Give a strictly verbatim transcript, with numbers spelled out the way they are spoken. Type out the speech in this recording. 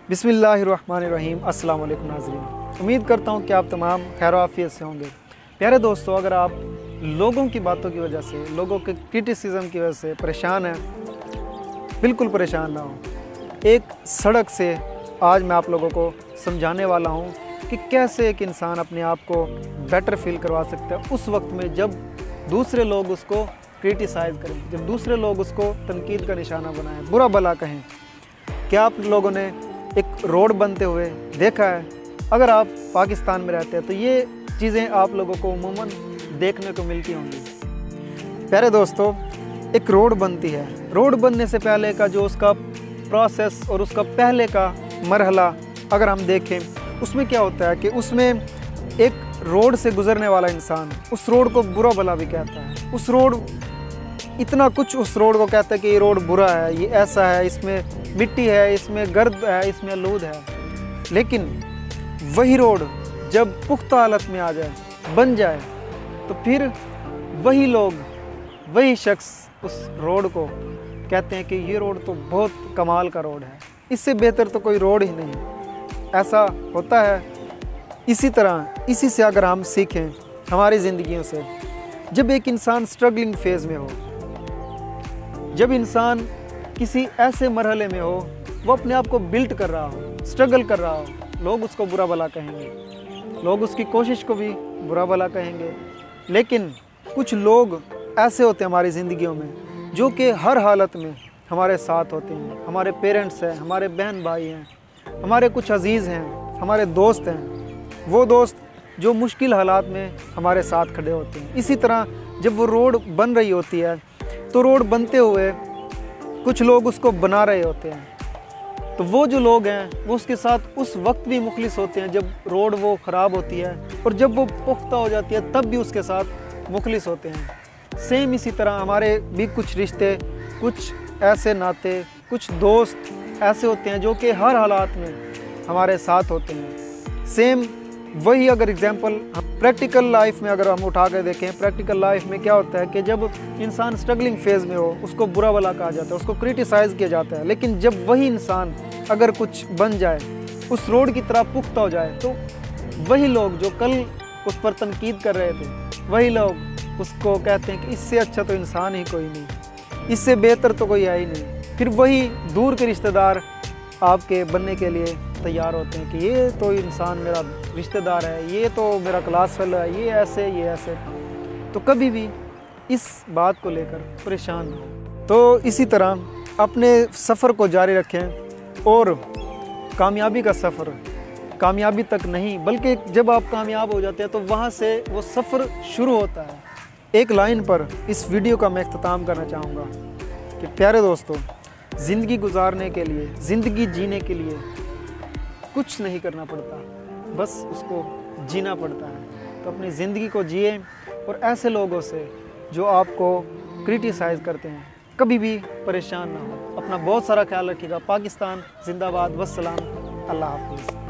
बिस्मिल्लाहिर्रहमानिर्रहीम। अस्सलाम वालेकुम नाज़रीन, उम्मीद करता हूँ कि आप तमाम खैर आफियत से होंगे। प्यारे दोस्तों, अगर आप लोगों की बातों की वजह से, लोगों के क्रिटिसिज्म की वजह से परेशान हैं, बिल्कुल परेशान ना हो। एक सड़क से आज मैं आप लोगों को समझाने वाला हूँ कि कैसे एक इंसान अपने आप को बेटर फील करवा सकता है उस वक्त में जब दूसरे लोग उसको क्रिटिसाइज़ करें, जब दूसरे लोग उसको तनकीद का निशाना बनाएं, बुरा भला कहें। क्या आप लोगों ने एक रोड बनते हुए देखा है? अगर आप पाकिस्तान में रहते हैं तो ये चीज़ें आप लोगों को उमूमन देखने को मिलती होंगी। प्यारे दोस्तों, एक रोड बनती है, रोड बनने से पहले का जो उसका प्रोसेस और उसका पहले का मरहला अगर हम देखें, उसमें क्या होता है कि उसमें एक रोड से गुजरने वाला इंसान उस रोड को बुरा भला भी कहता है। उस रोड इतना कुछ उस रोड को कहता है कि ये रोड बुरा है, ये ऐसा है, इसमें मिट्टी है, इसमें गर्द है, इसमें आलूद है। लेकिन वही रोड जब पुख्ता हालत में आ जाए, बन जाए, तो फिर वही लोग, वही शख्स उस रोड को कहते हैं कि ये रोड तो बहुत कमाल का रोड है, इससे बेहतर तो कोई रोड ही नहीं। ऐसा होता है। इसी तरह इसी से अगर हम सीखें हमारी ज़िंदगियों से, जब एक इंसान स्ट्रगलिंग फेज़ में हो, जब इंसान किसी ऐसे मरहले में हो, वो अपने आप को बिल्ड कर रहा हो, स्ट्रगल कर रहा हो, लोग उसको बुरा भला कहेंगे, लोग उसकी कोशिश को भी बुरा भला कहेंगे। लेकिन कुछ लोग ऐसे होते हैं हमारी ज़िंदगियों में जो कि हर हालत में हमारे साथ होते हैं। हमारे पेरेंट्स हैं, हमारे बहन भाई हैं, हमारे कुछ अजीज़ हैं, हमारे दोस्त हैं, वो दोस्त जो मुश्किल हालात में हमारे साथ खड़े होते हैं। इसी तरह जब वो रोड बन रही होती है तो रोड बनते हुए कुछ लोग उसको बना रहे होते हैं, तो वो जो लोग हैं वो उसके साथ उस वक्त भी मुखलिस होते हैं जब रोड वो ख़राब होती है, और जब वो पुख्ता हो जाती है तब भी उसके साथ मुखलिस होते हैं। सेम इसी तरह हमारे भी कुछ रिश्ते, कुछ ऐसे नाते, कुछ दोस्त ऐसे होते हैं जो कि हर हालात में हमारे साथ होते हैं। सेम वही अगर एग्जांपल प्रैक्टिकल लाइफ में अगर हम उठा कर देखें, प्रैक्टिकल लाइफ में क्या होता है कि जब इंसान स्ट्रगलिंग फेज़ में हो, उसको बुरा भला कहा जाता है, उसको क्रिटिसाइज़ किया जाता है। लेकिन जब वही इंसान अगर कुछ बन जाए, उस रोड की तरह पुख्ता हो जाए, तो वही लोग जो कल उस पर तनकीद कर रहे थे, वही लोग उसको कहते हैं कि इससे अच्छा तो इंसान ही कोई नहीं, इससे बेहतर तो कोई है ही नहीं। फिर वही दूर के रिश्तेदार आपके बनने के लिए तैयार होते हैं कि ये तो इंसान मेरा रिश्तेदार है, ये तो मेरा क्लास फेलो है, ये ऐसे ये ऐसे। तो कभी भी इस बात को लेकर परेशान हो। तो इसी तरह अपने सफ़र को जारी रखें, और कामयाबी का सफ़र कामयाबी तक नहीं, बल्कि जब आप कामयाब हो जाते हैं तो वहाँ से वो सफ़र शुरू होता है। एक लाइन पर इस वीडियो का मैं इख्तिताम करना चाहूँगा कि प्यारे दोस्तों, ज़िंदगी गुजारने के लिए, ज़िंदगी जीने के लिए कुछ नहीं करना पड़ता, बस उसको जीना पड़ता है। तो अपनी ज़िंदगी को जिए, और ऐसे लोगों से जो आपको क्रिटिसाइज़ करते हैं कभी भी परेशान ना हो। अपना बहुत सारा ख्याल रखिएगा। पाकिस्तान जिंदाबाद। वस्सलाम, अल्लाह हाफ़िज़।